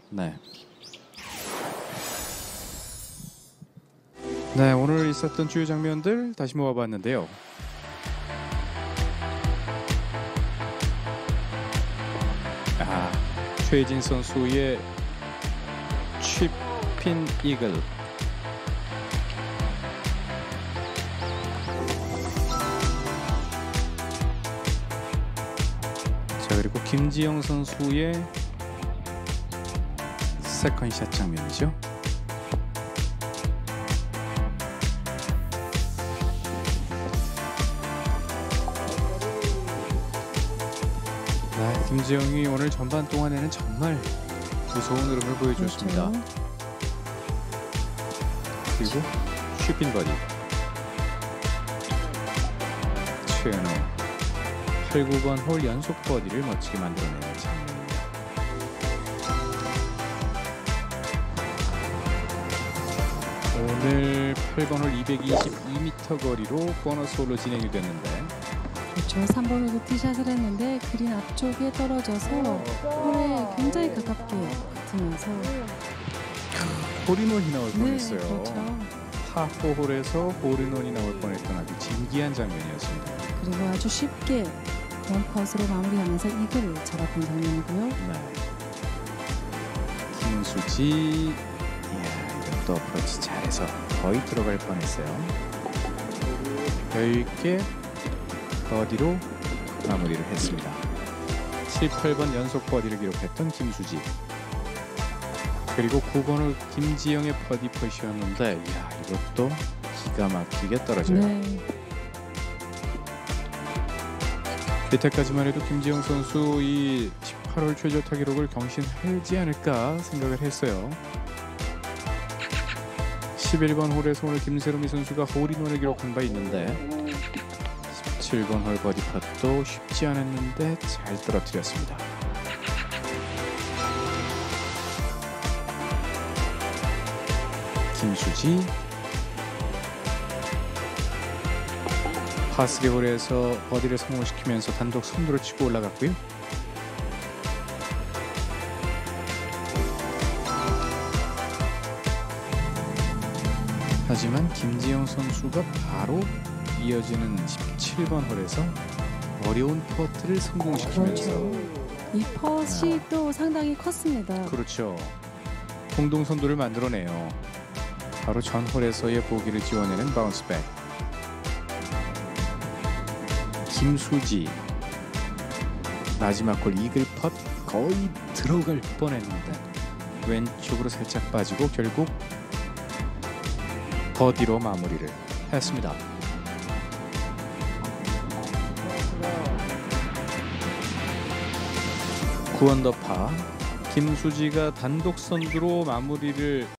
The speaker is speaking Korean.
네. 네, 오늘 있었던 주요 장면들 다시 모아봤는데요. 최진 선수의 취핀 이글. 자, 그리고 김지영 선수의 세컨샷 장면이죠. 네, 김지영이 오늘 전반 동안에는 정말 무서운 흐름을 보여줬습니다. 그렇죠. 그리고 취핀 버디. 최은호 8, 9번 홀 연속 버디를 멋지게 만들어내는 장면입니다. 오늘 8번 홀 222m 거리로 보너스 홀로 진행이 됐는데, 그렇죠. 3번 홀도 티샷을 했는데 그린 앞쪽에 떨어져서 홀에 굉장히 가깝게 붙으면서 홀인원이 나올 뻔했어요. 그렇죠. 파4홀에서 홀인원이 나올 뻔했던 아주 진기한 장면이었습니다. 그리고 아주 쉽게 원컷으로 마무리하면서 이글을 잡았던 장면이고요. 네. 김수지, 이야, 이것도 어프로치 잘해서 거의 들어갈 뻔했어요. 여유있게 버디로 마무리를 했습니다. 7, 8번 연속 버디를 기록했던 김수지, 그리고 9번을 김지영의 버디 퍼시였는데, 이야, 이것도 기가 막히게 떨어져요. 네. 이때까지만 해도 김지영 선수 이 18홀 최저타 기록을 경신하지 않을까 생각을 했어요. 11번 홀에서 오늘 김세롬이 선수가 홀인원을 기록한 바 있는데, 17번 홀 버디 팟도 쉽지 않았는데 잘 떨어뜨렸습니다. 김수지 파3 홀에서 버디를 성공시키면서 단독 선두를 치고 올라갔고요. 하지만 김지영 선수가 바로 이어지는 17번 홀에서 어려운 퍼트를 성공시키면서, 그렇죠. 이 퍼시 또 상당히 컸습니다. 그렇죠, 공동 선두를 만들어내요. 바로 전 홀에서의 보기를 지원하는 바운스백. 김수지 마지막 홀 이글 펫 거의 들어갈 뻔했는데 왼쪽으로 살짝 빠지고 결국 버디로 마무리를 했습니다. 구언더파 김수지가 단독 선두로 마무리를